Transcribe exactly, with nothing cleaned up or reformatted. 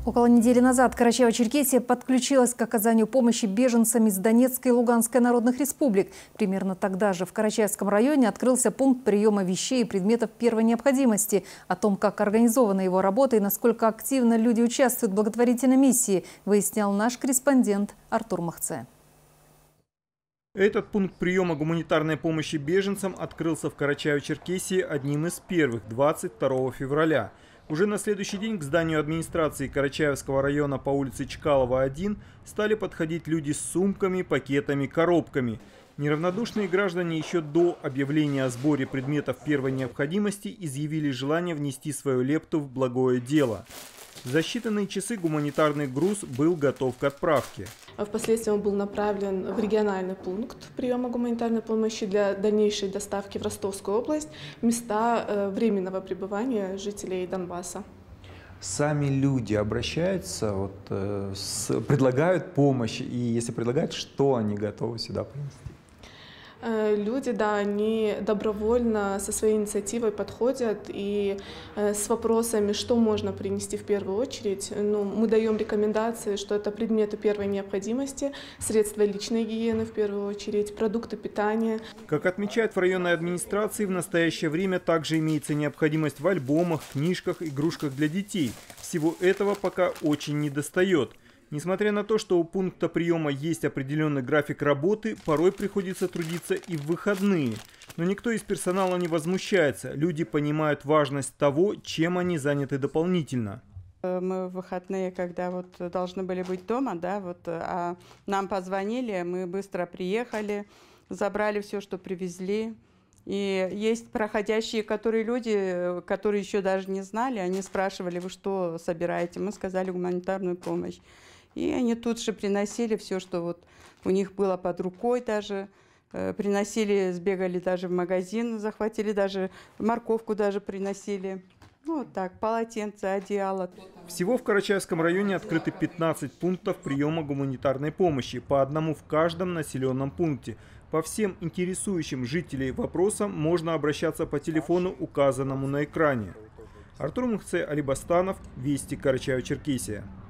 Около недели назад Карачаево-Черкесия подключилась к оказанию помощи беженцам из Донецкой и Луганской народных республик. Примерно тогда же в Карачаевском районе открылся пункт приема вещей и предметов первой необходимости. О том, как организована его работа и насколько активно люди участвуют в благотворительной миссии, выяснял наш корреспондент Артур Махце. Этот пункт приема гуманитарной помощи беженцам открылся в Карачаево-Черкесии одним из первых двадцать второго февраля. Уже на следующий день к зданию администрации Карачаевского района по улице Чкалова, один стали подходить люди с сумками, пакетами, коробками. Неравнодушные граждане еще до объявления о сборе предметов первой необходимости изъявили желание внести свою лепту в благое дело. За считанные часы гуманитарный груз был готов к отправке. Впоследствии он был направлен в региональный пункт приема гуманитарной помощи для дальнейшей доставки в Ростовскую область, места временного пребывания жителей Донбасса. Сами люди обращаются, вот, с, предлагают помощь, и если предлагают, что они готовы сюда принести? Люди, да, они добровольно со своей инициативой подходят и с вопросами, что можно принести в первую очередь. Ну, мы даем рекомендации, что это предметы первой необходимости, средства личной гигиены в первую очередь, продукты питания. Как отмечают в районной администрации, в настоящее время также имеется необходимость в альбомах, книжках, игрушках для детей. Всего этого пока очень недостает. Несмотря на то, что у пункта приема есть определенный график работы, порой приходится трудиться и в выходные. Но никто из персонала не возмущается. Люди понимают важность того, чем они заняты дополнительно. Мы в выходные, когда вот должны были быть дома, да, вот, а нам позвонили, мы быстро приехали, забрали все, что привезли. И есть проходящие, которые люди, которые еще даже не знали, они спрашивали, вы что собираете? Мы сказали гуманитарную помощь. И они тут же приносили все, что вот у них было под рукой даже. Приносили, сбегали даже в магазин, захватили даже морковку даже приносили. Ну вот так, полотенце, одеяло. Всего в Карачаевском районе открыты пятнадцать пунктов приема гуманитарной помощи, по одному в каждом населенном пункте. По всем интересующим жителей вопросам можно обращаться по телефону, указанному на экране. Артур Махце, Алибастанов, Вести, Карачаево-Черкесия.